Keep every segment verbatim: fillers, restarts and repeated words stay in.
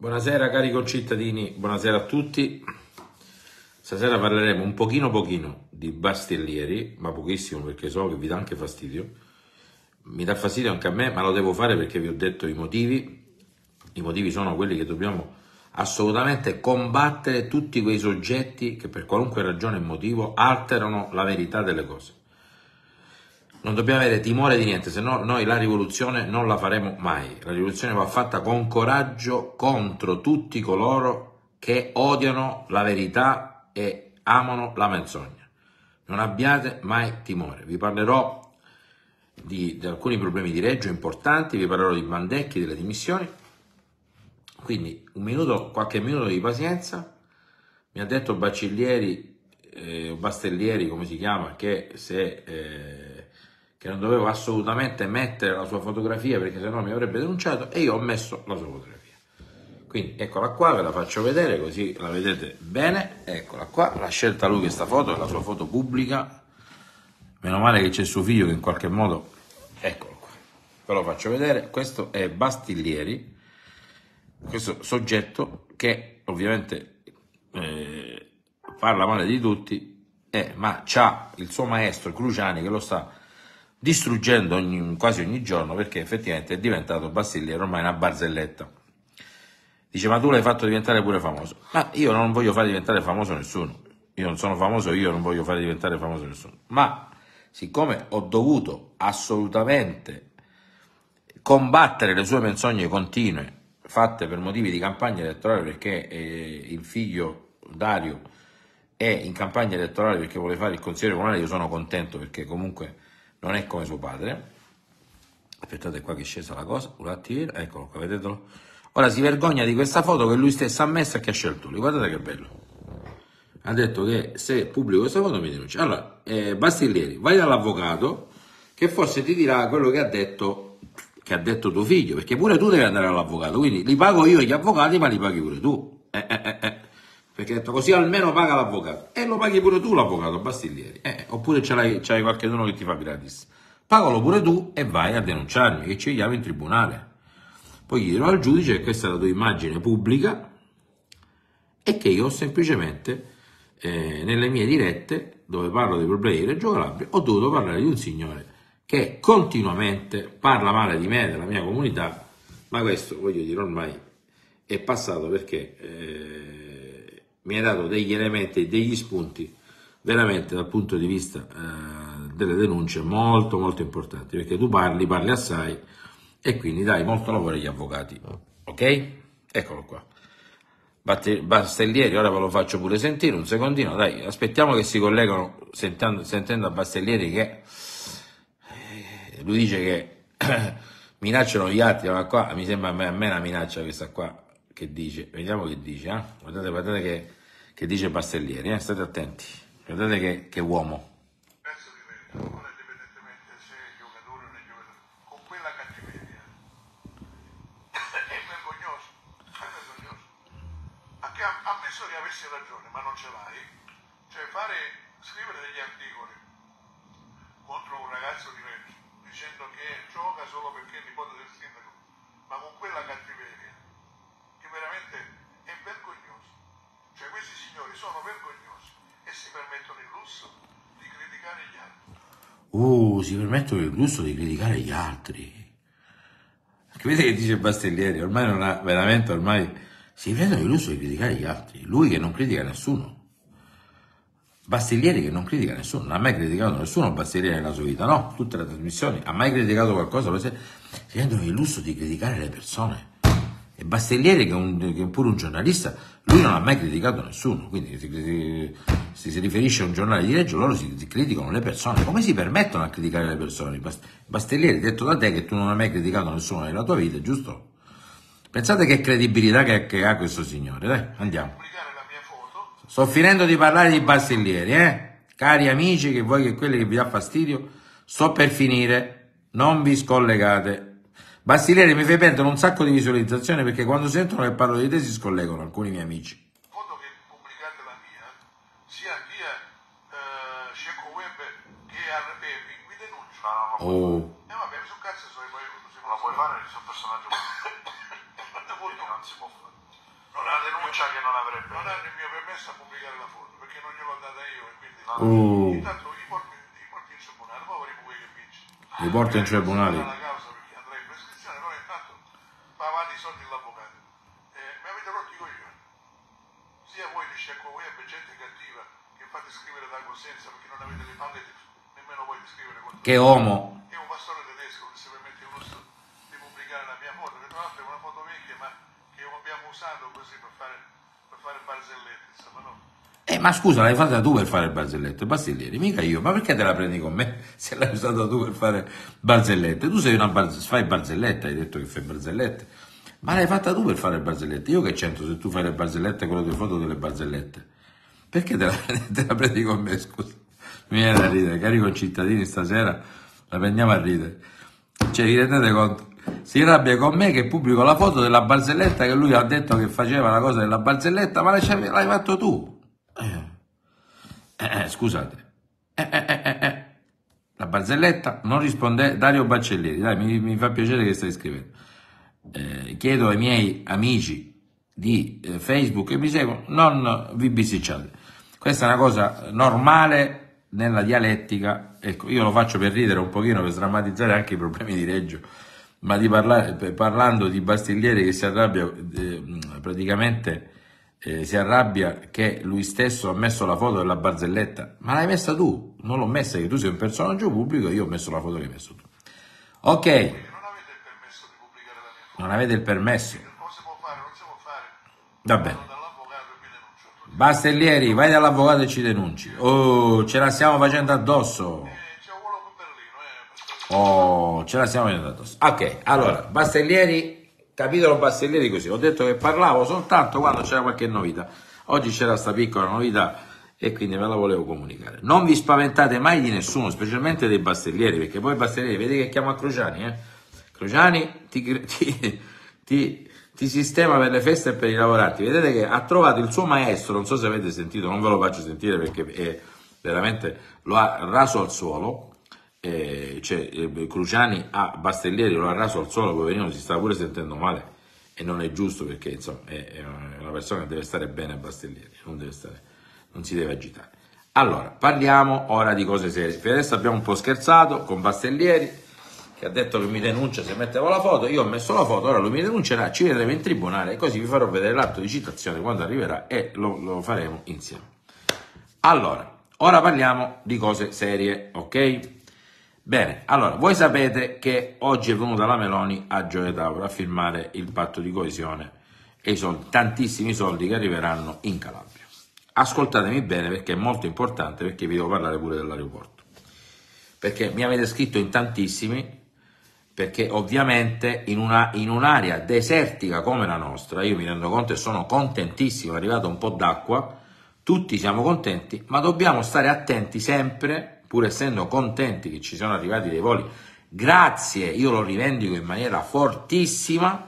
Buonasera cari concittadini, buonasera a tutti. Stasera parleremo un pochino pochino di Bastellieri, ma pochissimo perché so che vi dà anche fastidio. Mi dà fastidio anche a me, ma lo devo fare perché vi ho detto i motivi. I motivi sono quelli che dobbiamo assolutamente combattere tutti quei soggetti che per qualunque ragione e motivo alterano la verità delle cose. Non dobbiamo avere timore di niente, se no noi la rivoluzione non la faremo mai. La rivoluzione va fatta con coraggio contro tutti coloro che odiano la verità e amano la menzogna. Non abbiate mai timore. Vi parlerò di, di alcuni problemi di Reggio importanti, vi parlerò di Bandecchi, delle dimissioni. Quindi un minuto, qualche minuto di pazienza. Mi ha detto Bacciglieri, eh, Bastellieri, come si chiama, che se... Eh, che non dovevo assolutamente mettere la sua fotografia perché sennò mi avrebbe denunciato, e io ho messo la sua fotografia. Quindi eccola qua, ve la faccio vedere così la vedete bene. Eccola qua, l'ha scelta lui questa foto, è la sua foto pubblica. Meno male che c'è suo figlio che in qualche modo, eccolo qua, ve lo faccio vedere. Questo è Bastiglieri, questo soggetto che ovviamente eh, parla male di tutti, eh, ma c'ha il suo maestro Cruciani che lo sta distruggendo ogni, quasi ogni giorno, perché effettivamente è diventato Bastiglieri ormai una barzelletta. Dice: ma tu l'hai fatto diventare pure famoso. Ma io non voglio fare diventare famoso nessuno, io non sono famoso, io non voglio fare diventare famoso nessuno, ma siccome ho dovuto assolutamente combattere le sue menzogne continue fatte per motivi di campagna elettorale, perché eh, il figlio Dario è in campagna elettorale perché vuole fare il consigliere comunale, io sono contento perché comunque non è come suo padre. Aspettate qua che è scesa la cosa, un attimino, eccolo qua, vedetelo. Ora si vergogna di questa foto che lui stesso ha messo e che ha scelto lui, guardate che bello. Ha detto che se pubblico questa foto mi denuncia. Allora, eh, Bastiglieri, vai dall'avvocato che forse ti dirà quello che ha detto, che ha detto tuo figlio, perché pure tu devi andare all'avvocato, quindi li pago io gli avvocati, ma li paghi pure tu. Eh, eh, eh, eh. Perché ha detto così almeno paga l'avvocato, e lo paghi pure tu l'avvocato Bastiglieri, eh, oppure ce l'hai, c'hai qualcuno che ti fa gratis, pagalo pure tu e vai a denunciarmi, che ci chiami in tribunale, poi gli dirò al giudice che questa è la tua immagine pubblica e che io ho semplicemente eh, nelle mie dirette dove parlo dei problemi di Reggio Calabria ho dovuto parlare di un signore che continuamente parla male di me, della mia comunità, ma questo voglio dire ormai è passato, perché eh, mi ha dato degli elementi, degli spunti veramente dal punto di vista eh, delle denunce molto molto importanti, perché tu parli, parli assai e quindi dai molto lavoro agli avvocati, ok? Eccolo qua, Bastellieri, ora ve lo faccio pure sentire un secondino, dai, aspettiamo che si collegano, sentendo, sentendo a Bastellieri che eh, lui dice che minacciano gli altri, ma qua mi sembra a me, a me una minaccia questa qua che dice, vediamo che dice, eh? guardate, guardate che, che dice Bastellieri, eh? State attenti, guardate che, che uomo. Penso di verità, ora indipendentemente se è giocatore o non è giocatore, con quella cattiveria è vergognoso, è vergognoso. Anche ammesso che avessi ragione, ma non ce l'hai, cioè fare, scrivere degli articoli contro un ragazzo di Reggio, dicendo che gioca solo perché è nipote del sindaco, ma con quella cattiveria, che veramente è vergognoso. Cioè questi signori sono vergognosi e si permettono il lusso di criticare gli altri. Uh, si permettono il lusso di criticare gli altri. Vedete che dice Bastellieri, ormai non ha, veramente ormai, si prendono il lusso di criticare gli altri. Lui che non critica nessuno. Bastiglieri che non critica nessuno, non ha mai criticato nessuno Bastiglieri nella sua vita, no? Tutte le trasmissioni, ha mai criticato qualcosa? Si prendono il lusso di criticare le persone. E Bastiglieri, che è, un, che è pure un giornalista, lui non ha mai criticato nessuno, quindi si, si, si riferisce a un giornale di Reggio, loro si, si criticano le persone. Come si permettono a criticare le persone? Bastiglieri, detto da te che tu non hai mai criticato nessuno nella tua vita, giusto? Pensate che credibilità che, che ha questo signore, dai, andiamo. Sto finendo di parlare di Bastiglieri, eh? Cari amici, che voi che quelli che vi dà fastidio, sto per finire, non vi scollegate. Bastiglieri, mi fai perdere un sacco di visualizzazioni perché quando sentono che parlo di te si scollegano alcuni miei amici. Foto che pubblicate la mia, sia via eh, Cecco Web che R P P, vi denuncio. Oh. E eh, vabbè, mi sono cazzo, se poi se la puoi fare, sei un personaggio non si può fare. Non ha denuncia che non avrebbe. Non hanno il mio permesso a pubblicare la foto, perché non gliel'ho data io e quindi no. Uh. Intanto li porti, li porti in tribunale, poi vediamo quelli che vince. Li porto in tribunale. La causa perché andrà in prescrizione, però intanto va avanti i soldi dell'avvocato. Eh, mi avete rotto i coglioni. Sia voi di Sciacco, voi avete gente cattiva che fate scrivere da coscienza perché non avete le palle di, nemmeno voi di scrivere contro. Che uomo. È un pastore tedesco che si permette uno di pubblicare la mia foto, che tra l'altro è una foto vecchia ma che abbiamo usato così per fare, per fare barzellette, insomma, no? Eh, ma scusa, l'hai fatta tu per fare il barzelletto, Bastiglieri, mica io. Ma perché te la prendi con me se l'hai usata tu per fare barzellette? Tu sei una barz- fai barzellette, hai detto che fai barzellette, ma l'hai fatta tu per fare il barzellette. Io che c'entro se tu fai le barzellette con le tue foto delle barzellette? Perché te la, te la prendi con me, scusa? Mi viene da ridere, cari concittadini, stasera la prendiamo a ridere. Cioè, vi rendete conto? Si arrabbia con me che pubblico la foto della barzelletta che lui ha detto che faceva la cosa della barzelletta, ma l'hai, l'hai fatto tu. Eh, eh, scusate, eh, eh, eh, eh. La barzelletta non risponde. Dario Baccellieri, dai, mi, mi fa piacere che stai scrivendo. Eh, chiedo ai miei amici di eh, Facebook che mi seguono, non vi bisticciate. Questa è una cosa normale nella dialettica. Ecco, io lo faccio per ridere un pochino, per sdrammatizzare anche i problemi di Reggio, ma di parlare, parlando di Bastiglieri che si arrabbia eh, praticamente. Eh, si arrabbia che lui stesso ha messo la foto della barzelletta, ma l'hai messa tu, non l'ho messa io, tu sei un personaggio pubblico e io ho messo la foto che hai messo tu. Ok, non avete il permesso di pubblicare la mia foto. non avete il permesso. Non si può fare, non si può fare. Va bene. Vado dall'avvocato e vi denuncio. Bastiglieri, vai dall'avvocato e ci denunci. Oh, ce la stiamo facendo addosso. Eh, c'è un volo per Berlino, eh. Oh, ce la stiamo facendo addosso. Ok, allora, Bastiglieri, capitolo Bastiglieri così. Ho detto che parlavo soltanto quando c'era qualche novità. Oggi c'era sta piccola novità e quindi ve la volevo comunicare. Non vi spaventate mai di nessuno, specialmente dei Bastiglieri, perché poi Bastiglieri, vedi che chiamo a Cruciani, eh? Cruciani ti, ti, ti, ti sistema per le feste e per i lavoranti. Vedete che ha trovato il suo maestro, non so se avete sentito, non ve lo faccio sentire perché è, veramente lo ha raso al suolo. Eh, cioè, eh, Cruciani a Bastiglieri lo ha raso al suolo, poverino, si stava pure sentendo male e non è giusto perché insomma è, è una persona che deve stare bene a Bastiglieri, non, deve stare, non si deve agitare. Allora, parliamo ora di cose serie. Per adesso abbiamo un po' scherzato con Bastiglieri che ha detto che mi denuncia se mettevo la foto, io ho messo la foto, ora lui mi denuncerà, ci vedremo in tribunale e così vi farò vedere l'atto di citazione quando arriverà e lo, lo faremo insieme. Allora, ora parliamo di cose serie, ok? Bene, allora, voi sapete che oggi è venuta la Meloni a Gioia Tauro a firmare il patto di coesione e i soldi, tantissimi soldi che arriveranno in Calabria. Ascoltatemi bene perché è molto importante, perché vi devo parlare pure dell'aeroporto. Perché mi avete scritto in tantissimi, perché ovviamente in, una, in un'area desertica come la nostra, io mi rendo conto e sono contentissimo, è arrivato un po' d'acqua, tutti siamo contenti, ma dobbiamo stare attenti sempre, pur essendo contenti che ci sono arrivati dei voli, grazie, io lo rivendico in maniera fortissima,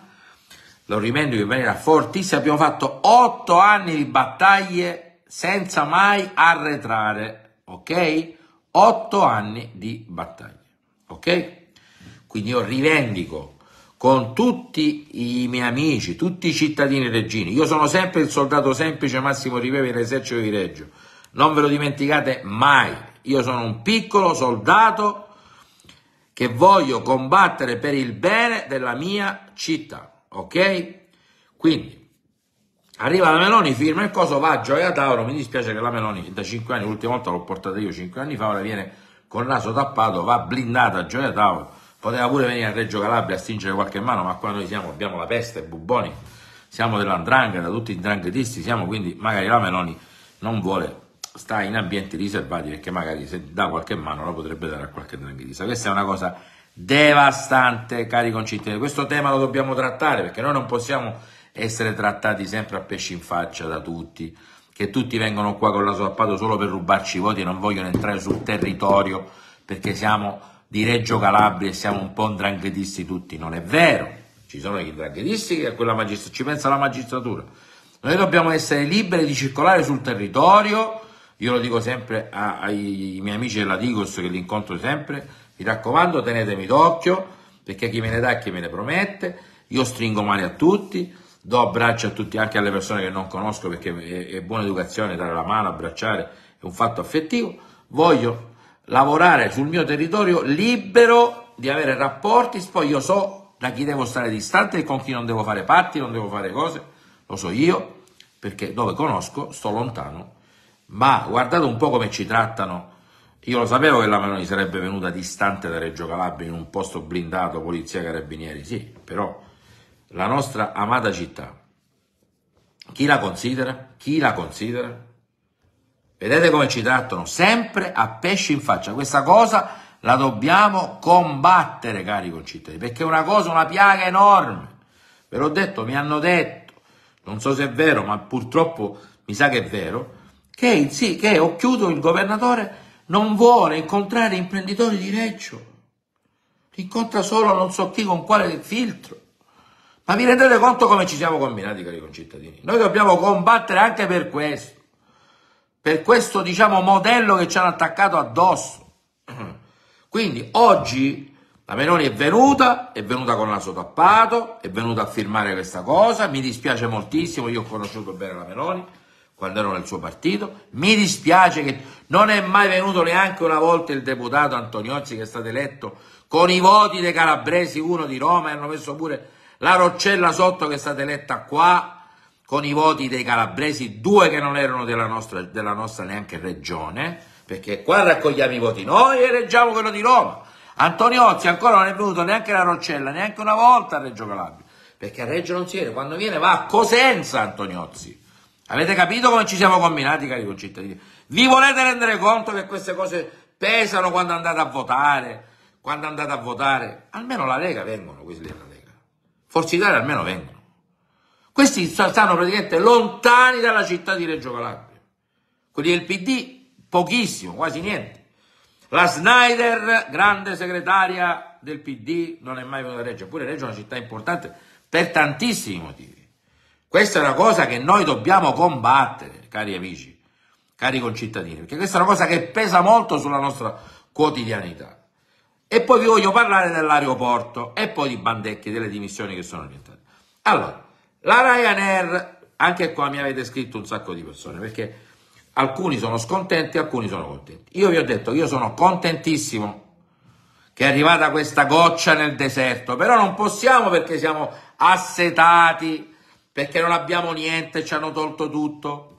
lo rivendico in maniera fortissima, abbiamo fatto otto anni di battaglie senza mai arretrare, ok? Otto anni di battaglie, ok? Quindi io rivendico con tutti i miei amici, tutti i cittadini reggini, io sono sempre il soldato semplice Massimo Ripevi dell'esercito di Reggio, non ve lo dimenticate mai. Io sono un piccolo soldato che voglio combattere per il bene della mia città, ok? Quindi, arriva la Meloni, firma il coso, va a Gioia Tauro, mi dispiace che la Meloni da cinque anni, l'ultima volta l'ho portata io cinque anni fa, ora viene con il naso tappato, va blindata a Gioia Tauro, poteva pure venire a Reggio Calabria a stringere qualche mano, ma qua noi siamo, abbiamo la peste, buboni, siamo dell'andrangheta, tutti i ndranghetisti, siamo, quindi magari la Meloni non vuole, sta in ambienti riservati perché magari se dà qualche mano la potrebbe dare a qualche dranghetista. Questa è una cosa devastante, cari concittadini. Questo tema lo dobbiamo trattare perché noi non possiamo essere trattati sempre a pesci in faccia da tutti, che tutti vengono qua con la soppato solo per rubarci i voti e non vogliono entrare sul territorio perché siamo di Reggio Calabria e siamo un po' ndranghetisti tutti. Non è vero, ci sono gli ndranghetisti che a quella magistratura ci pensa la magistratura. Noi dobbiamo essere liberi di circolare sul territorio. Io lo dico sempre a, ai miei amici della Digos che li incontro sempre, mi raccomando tenetemi d'occhio perché chi me ne dà e chi me ne promette, io stringo mani a tutti, do abbraccio a tutti, anche alle persone che non conosco, perché è, è buona educazione dare la mano, abbracciare, è un fatto affettivo. Voglio lavorare sul mio territorio libero di avere rapporti, poi io so da chi devo stare distante e con chi non devo fare patti, non devo fare cose, lo so io, perché dove conosco sto lontano, ma guardate un po' come ci trattano. Io lo sapevo che la Meloni sarebbe venuta distante da Reggio Calabria, in un posto blindato, polizia, carabinieri, sì, però la nostra amata città, chi la considera? Chi la considera? Vedete come ci trattano? Sempre a pesci in faccia. Questa cosa la dobbiamo combattere, cari concittadini, perché è una cosa, una piaga enorme. Ve l'ho detto, mi hanno detto, non so se è vero, ma purtroppo mi sa che è vero, che, sì, che Occhiuto, il governatore, non vuole incontrare imprenditori di Reggio. Li incontra solo non so chi, con quale filtro. Ma vi rendete conto come ci siamo combinati, cari concittadini? Noi dobbiamo combattere anche per questo, per questo, diciamo, modello che ci hanno attaccato addosso. Quindi oggi la Meloni è venuta, è venuta con il naso tappato, è venuta a firmare questa cosa, mi dispiace moltissimo, io ho conosciuto bene la Meloni quando ero nel suo partito, mi dispiace che non è mai venuto neanche una volta il deputato Antoniozzi, che è stato eletto con i voti dei calabresi, uno di Roma, e hanno messo pure la Roccella sotto, che è stata eletta qua con i voti dei calabresi, due che non erano della nostra, della nostra neanche regione, perché qua raccogliamo i voti noi e eleggiamo quello di Roma. Antoniozzi ancora non è venuto neanche la Roccella, neanche una volta a Reggio Calabria, perché a Reggio non si viene, quando viene va a Cosenza Antoniozzi. Avete capito come ci siamo combinati, cari concittadini? Vi volete rendere conto che queste cose pesano quando andate a votare? Quando andate a votare? Almeno la Lega vengono, questi della Lega. Forza Italia almeno vengono. Questi stanno praticamente lontani dalla città di Reggio Calabria. Quelli del P D, pochissimo, quasi niente. La Snyder, grande segretaria del P D, non è mai venuta a Reggio. Eppure Reggio è una città importante per tantissimi motivi. Questa è una cosa che noi dobbiamo combattere, cari amici, cari concittadini, perché questa è una cosa che pesa molto sulla nostra quotidianità. E poi vi voglio parlare dell'aeroporto e poi di Bandecchi, delle dimissioni che sono orientate. Allora, la Ryanair, anche qua mi avete scritto un sacco di persone, perché alcuni sono scontenti, alcuni sono contenti. Io vi ho detto che io sono contentissimo che è arrivata questa goccia nel deserto, però non possiamo, perché siamo assetati, perché non abbiamo niente, ci hanno tolto tutto,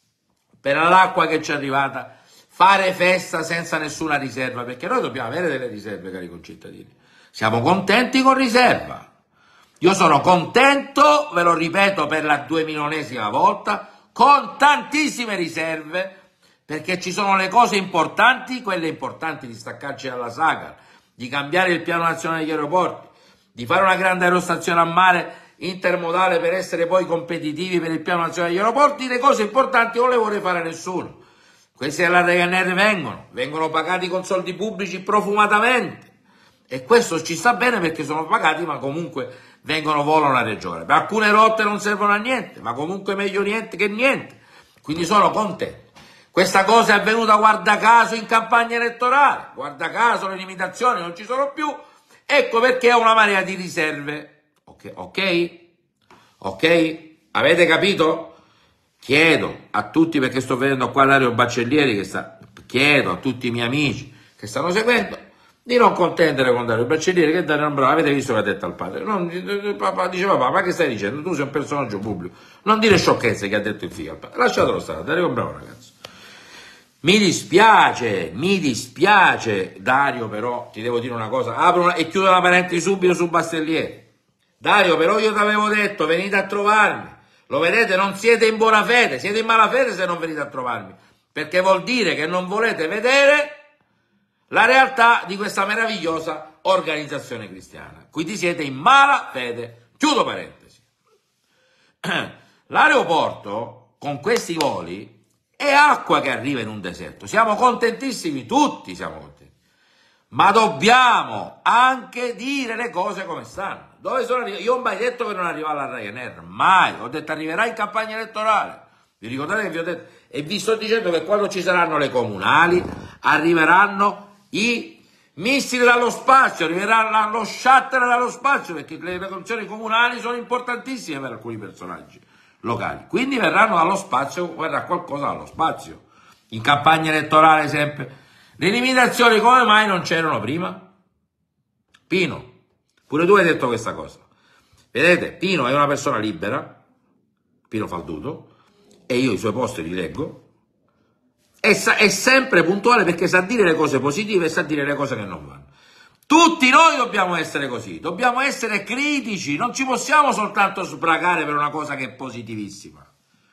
per l'acqua che ci è arrivata, fare festa senza nessuna riserva, perché noi dobbiamo avere delle riserve, cari concittadini. Siamo contenti con riserva. Io sono contento, ve lo ripeto per la duemilionesima volta, con tantissime riserve, perché ci sono le cose importanti, quelle importanti di staccarci dalla saga, di cambiare il piano nazionale degli aeroporti, di fare una grande aerostazione a mare intermodale per essere poi competitivi per il piano nazionale degli aeroporti. Le cose importanti non le vuole fare nessuno. Questi della Ryanair vengono, vengono pagati con soldi pubblici profumatamente, e questo ci sta bene perché sono pagati, ma comunque vengono, volano a Reggio Calabria. Alcune rotte non servono a niente, ma comunque meglio niente che niente, quindi sono contento. Questa cosa è avvenuta, guarda caso, in campagna elettorale, guarda caso le limitazioni non ci sono più, ecco perché ho una marea di riserve. Ok, ok? Ok? Avete capito? Chiedo a tutti, perché sto vedendo qua Dario Baccellieri che sta, chiedo a tutti i miei amici che stanno seguendo di non contendere con Dario Baccellieri, che Dario non bravo. Avete visto che ha detto al padre? Non, papà, dice papà, ma che stai dicendo? Tu sei un personaggio pubblico, non dire sciocchezze, che ha detto il figlio al padre. Lasciatelo stare, Dario è un bravo ragazzo. Mi dispiace, mi dispiace Dario, però ti devo dire una cosa, apro una, e chiudo la parentesi subito su Bastellieri. Dario, però io ti avevo detto, venite a trovarmi. Lo vedete, non siete in buona fede, siete in malafede se non venite a trovarmi, perché vuol dire che non volete vedere la realtà di questa meravigliosa organizzazione cristiana. Quindi siete in malafede. Chiudo parentesi. L'aeroporto, con questi voli, è acqua che arriva in un deserto. Siamo contentissimi, tutti siamo contenti. Ma dobbiamo anche dire le cose come stanno. Dove sono arrivati? Io ho mai detto che non arriva la Ryanair, mai. Ho detto arriverà in campagna elettorale. Vi ricordate che vi ho detto? E vi sto dicendo che quando ci saranno le comunali arriveranno i missili dallo spazio, arriverà lo shuttle dallo spazio, perché le condizioni comunali sono importantissime per alcuni personaggi locali, quindi verranno dallo spazio, verrà qualcosa dallo spazio. In campagna elettorale sempre. Le limitazioni come mai non c'erano prima? Pino, pure tu hai detto questa cosa. Vedete, Pino è una persona libera, Pino Falduto, e io i suoi post li leggo, e sa, è sempre puntuale perché sa dire le cose positive e sa dire le cose che non vanno. Tutti noi dobbiamo essere così, dobbiamo essere critici, non ci possiamo soltanto sbragare per una cosa che è positivissima.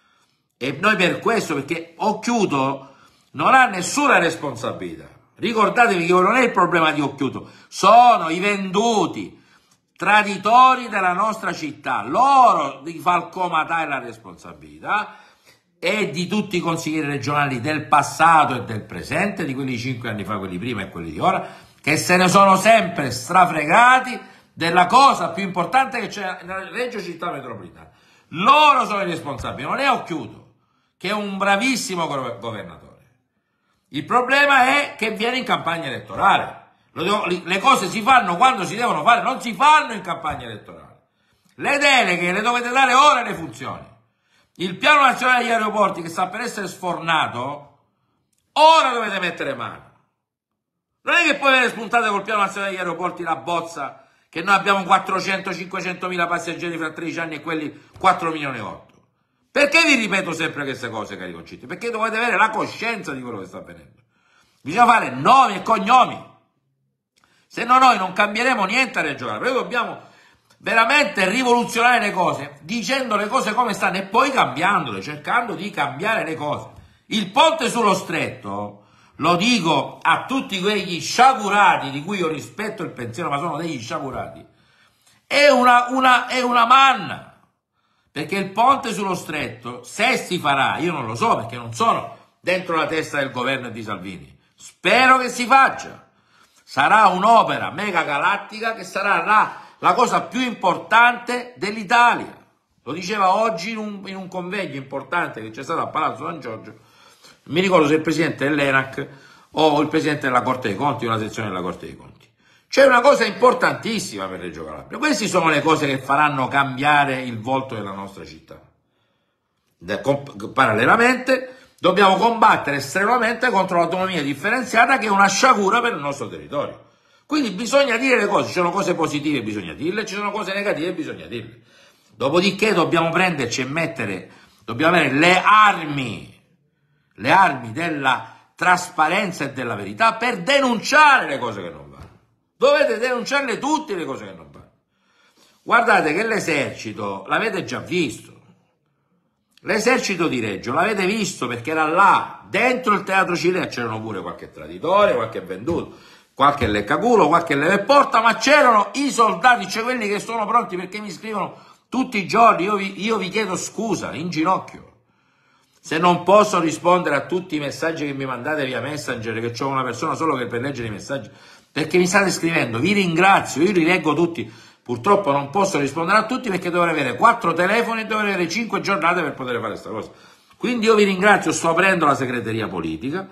E noi per questo, perché Occhiuto non ha nessuna responsabilità. Ricordatevi che non è il problema di Occhiuto, sono i venduti, traditori della nostra città. Loro di Falcò Matà è la responsabilità, e di tutti i consiglieri regionali del passato e del presente, di quelli di cinque anni fa, quelli prima e quelli di ora, che se ne sono sempre strafregati della cosa più importante che c'è nella Reggio Città Metropolitana. Loro sono i responsabili, non è Occhiuto, che è un bravissimo governatore. Il problema è che viene in campagna elettorale. Le cose si fanno quando si devono fare, non si fanno in campagna elettorale. Le deleghe le dovete dare ora le funzioni. Il piano nazionale degli aeroporti, che sta per essere sfornato, ora dovete mettere mano. Non è che poi avete spuntate col piano nazionale degli aeroporti la bozza che noi abbiamo quattrocento cinquecento mila passeggeri fra tredici anni e quelli quattro milioni e otto. Perché vi ripeto sempre queste cose, cari concittadini? Perché dovete avere la coscienza di quello che sta avvenendo. Bisogna fare nomi e cognomi. Se no noi non cambieremo niente a Reggio Calabria. Noi dobbiamo veramente rivoluzionare le cose, dicendo le cose come stanno e poi cambiandole, cercando di cambiare le cose. Il ponte sullo stretto, lo dico a tutti quegli sciagurati di cui io rispetto il pensiero, ma sono degli sciagurati, è una, una, è una manna. Perché il ponte sullo stretto, se si farà, io non lo so perché non sono dentro la testa del governo e di Salvini, spero che si faccia. Sarà un'opera mega galattica che sarà la, la cosa più importante dell'Italia. Lo diceva oggi in un, in un convegno importante che c'è stato a Palazzo San Giorgio, mi ricordo se il presidente dell'ENAC o il presidente della Corte dei Conti, una sezione della Corte dei Conti. C'è una cosa importantissima per Reggio Calabria. Queste sono le cose che faranno cambiare il volto della nostra città. Parallelamente dobbiamo combattere strenuamente contro l'autonomia differenziata, che è una sciagura per il nostro territorio. Quindi bisogna dire le cose, ci sono cose positive, bisogna dirle, ci sono cose negative, bisogna dirle. Dopodiché dobbiamo prenderci e mettere, dobbiamo avere le armi, le armi della trasparenza e della verità per denunciare le cose che non vanno. Dovete denunciarle tutte le cose che non vanno. Guardate che l'esercito l'avete già visto. L'esercito di Reggio l'avete visto perché era là, dentro il teatro Cilea c'erano pure qualche traditore, qualche venduto, qualche leccaculo, qualche leveporta, ma c'erano i soldati, cioè quelli che sono pronti, perché mi scrivono tutti i giorni, io vi, io vi chiedo scusa, in ginocchio. Se non posso rispondere a tutti i messaggi che mi mandate via Messenger, che c'ho una persona solo che per leggere i messaggi, perché mi state scrivendo, vi ringrazio, io li leggo tutti, purtroppo non posso rispondere a tutti perché dovrei avere quattro telefoni e dovrei avere cinque giornate per poter fare questa cosa. Quindi io vi ringrazio, sto aprendo la segreteria politica,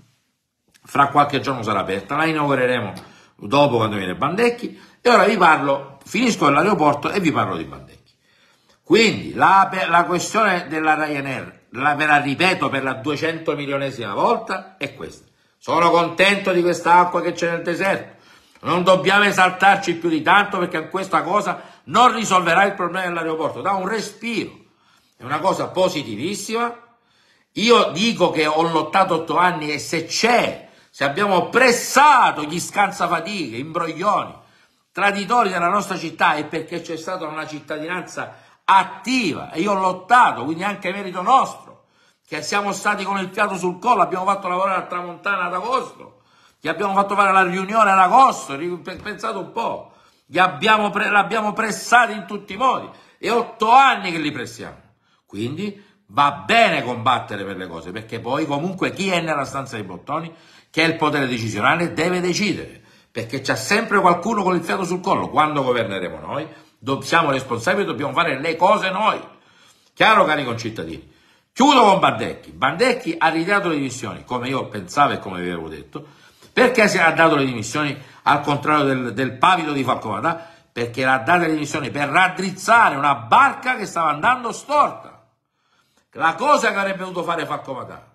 fra qualche giorno sarà aperta, la inaugureremo dopo quando viene Bandecchi, e ora vi parlo, finisco all'aeroporto e vi parlo di Bandecchi. Quindi la, la questione della Ryanair, la, ve la ripeto per la duecento milionesima volta, è questa. Sono contento di questa acqua che c'è nel deserto, non dobbiamo esaltarci più di tanto perché questa cosa non risolverà il problema dell'aeroporto, dà un respiro, è una cosa positivissima. Io dico che ho lottato otto anni e se c'è, se abbiamo pressato gli scansafatiche, imbroglioni, traditori della nostra città, è perché c'è stata una cittadinanza attiva e io ho lottato, quindi anche merito nostro, che siamo stati con il fiato sul collo, abbiamo fatto lavorare a Tramontana ad agosto, gli abbiamo fatto fare la riunione ad agosto, pensate un po', gli abbiamo pre- l'abbiamo pressati in tutti i modi, e otto anni che li pressiamo, quindi va bene combattere per le cose, perché poi comunque chi è nella stanza dei bottoni, che è il potere decisionale, deve decidere, perché c'è sempre qualcuno con il fiato sul collo. Quando governeremo noi, siamo responsabili, dobbiamo fare le cose noi. Chiaro, cari concittadini? Chiudo con Bandecchi. Bandecchi ha ritirato le dimissioni, come io pensavo e come vi avevo detto, Perché si ha dato le dimissioni al contrario del, del pavido di Falcomatà? Perché l'ha date le dimissioni per raddrizzare una barca che stava andando storta. La cosa che avrebbe dovuto fare Falcomatà.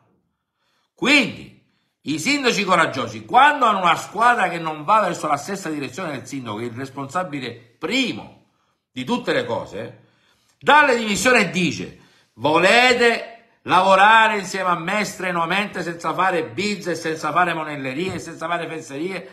Quindi, i sindaci coraggiosi, quando hanno una squadra che non va verso la stessa direzione del sindaco, che è il responsabile primo di tutte le cose, dà le dimissioni e dice: volete lavorare insieme a me strenuamente senza fare bizze, senza fare monellerie, senza fare fesserie?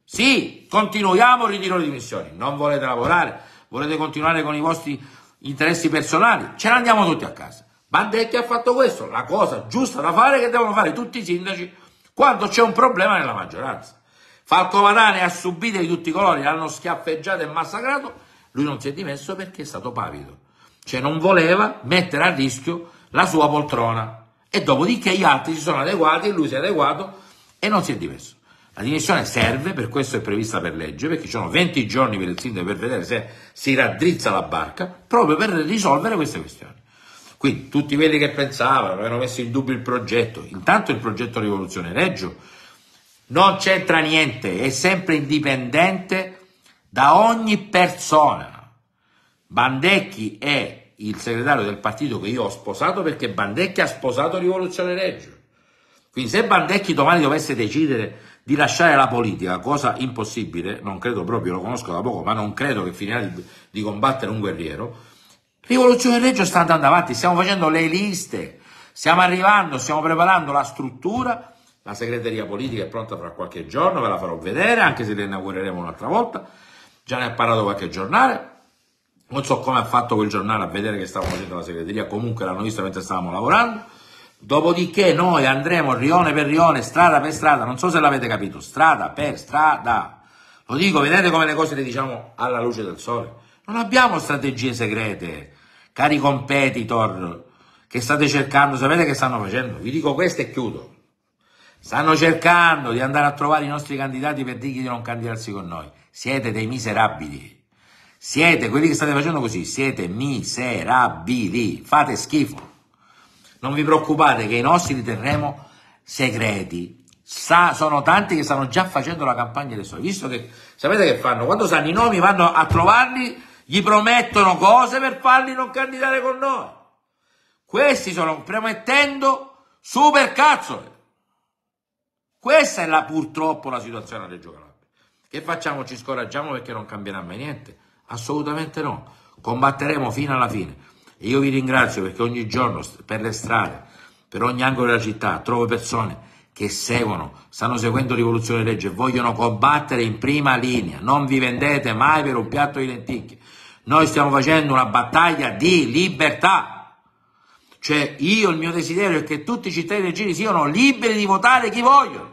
Sì, continuiamo il ritiro di dimissioni. Non volete lavorare? Volete continuare con i vostri interessi personali? Ce ne andiamo tutti a casa. Bandecchi ha fatto questo, la cosa giusta da fare che devono fare tutti i sindaci quando c'è un problema nella maggioranza. Falcomatà ne ha subite di tutti i colori, l'hanno schiaffeggiato e massacrato, lui non si è dimesso perché è stato pavido, cioè non voleva mettere a rischio la sua poltrona, e dopodiché gli altri si sono adeguati, lui si è adeguato e non si è dimesso. La dimissione serve, per questo è prevista per legge, perché ci sono venti giorni per il sindaco per vedere se si raddrizza la barca, proprio per risolvere queste questioni. Quindi tutti quelli che pensavano, avevano messo in dubbio il progetto, intanto il progetto Rivoluzione Reggio non c'entra niente, è sempre indipendente da ogni persona. Bandecchi è il segretario del partito che io ho sposato, perché Bandecchi ha sposato Rivoluzione Reggio. Quindi se Bandecchi domani dovesse decidere di lasciare la politica, cosa impossibile, non credo proprio, lo conosco da poco, ma non credo che finirà di, di combattere un guerriero, Rivoluzione Reggio sta andando avanti, stiamo facendo le liste, stiamo arrivando, stiamo preparando la struttura, la segreteria politica è pronta fra qualche giorno, ve la farò vedere, anche se la inaugureremo un'altra volta, già ne ha parlato qualche giornale, non so come ha fatto quel giornale a vedere che stavamo facendo la segreteria, comunque l'hanno visto mentre stavamo lavorando. Dopodiché noi andremo rione per rione, strada per strada, non so se l'avete capito, strada per strada. Lo dico, vedete come le cose le diciamo alla luce del sole? Non abbiamo strategie segrete, cari competitor, che state cercando, sapete che stanno facendo? Vi dico questo e chiudo. Stanno cercando di andare a trovare i nostri candidati per dirgli di non candidarsi con noi. Siete dei miserabili. Siete, quelli che state facendo così, siete miserabili, fate schifo. Non vi preoccupate che i nostri li terremo segreti. Sa, sono tanti che stanno già facendo la campagna adesso. Visto che, sapete che fanno? Quando sanno i nomi vanno a trovarli, gli promettono cose per farli non candidare con noi. Questi sono promettendo super cazzole. Questa è la, purtroppo la situazione a Reggio Calabria. Che facciamo? Ci scoraggiamo perché non cambierà mai niente? Assolutamente no. Combatteremo fino alla fine. E io vi ringrazio perché ogni giorno per le strade, per ogni angolo della città, trovo persone che seguono, stanno seguendo Rivoluzione Reggio e vogliono combattere in prima linea. Non vi vendete mai per un piatto di lenticchie. Noi stiamo facendo una battaglia di libertà. Cioè io, il mio desiderio è che tutti i cittadini reggini siano liberi di votare chi vogliono.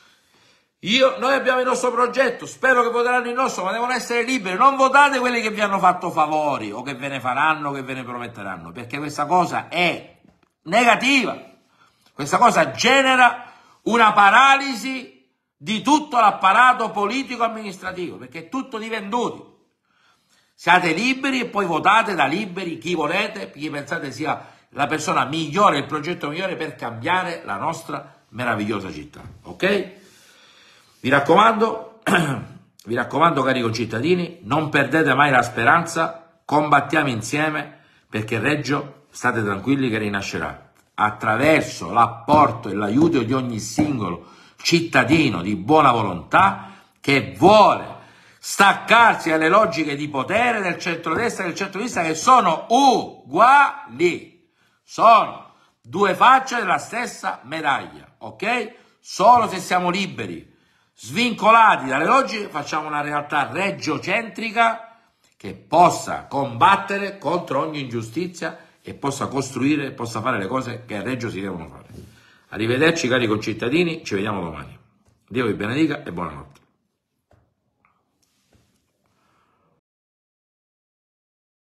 Io, noi abbiamo il nostro progetto, spero che voteranno il nostro, ma devono essere liberi. Non votate quelli che vi hanno fatto favori o che ve ne faranno, che ve ne prometteranno, perché questa cosa è negativa. Questa cosa genera una paralisi di tutto l'apparato politico-amministrativo, perché è tutto di venduti. Siate liberi e poi votate da liberi chi volete, chi pensate sia la persona migliore, il progetto migliore per cambiare la nostra meravigliosa città. Ok? Vi raccomando, vi raccomando cari concittadini, non perdete mai la speranza, combattiamo insieme perché Reggio, state tranquilli che rinascerà attraverso l'apporto e l'aiuto di ogni singolo cittadino di buona volontà che vuole staccarsi dalle logiche di potere del centrodestra e del centrodestra che sono uguali, sono due facce della stessa medaglia, ok? Solo se siamo liberi, svincolati dalle logiche, facciamo una realtà reggiocentrica che possa combattere contro ogni ingiustizia e possa costruire, possa fare le cose che a Reggio si devono fare. Arrivederci cari concittadini, ci vediamo domani. Dio vi benedica e buonanotte.